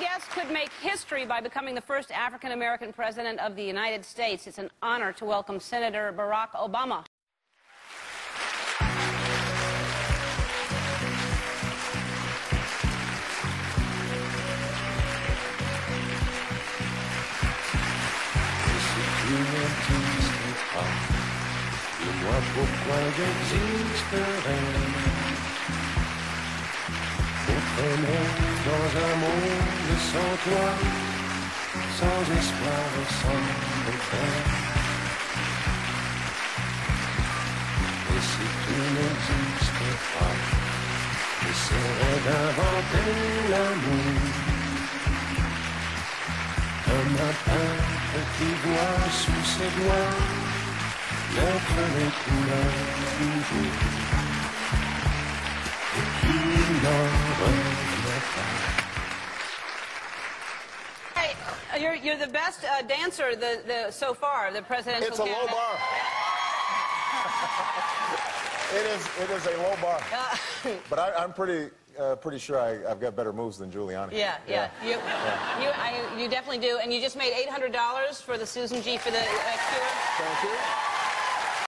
guest could make history by becoming the first African-American president of the United States. It's an honor to welcome Senator Barack Obama. Dis-moi pourquoi j'existerais pour t'aimer dans un monde sans toi, sans espoir et sans regret. Et si tu n'existais pas, j'essaierais d'inventer l'amour comme un peintre qui voit sous ses doigts mettre les couleurs du jour et qui n'en revient pas. Hey, you're the best dancer so far, the presidential It's a low bar. It is a low bar. But I'm pretty sure I've got better moves than Giuliani. Yeah. You definitely do. And you just made $800 for the Susan G. for the cure. Thank you.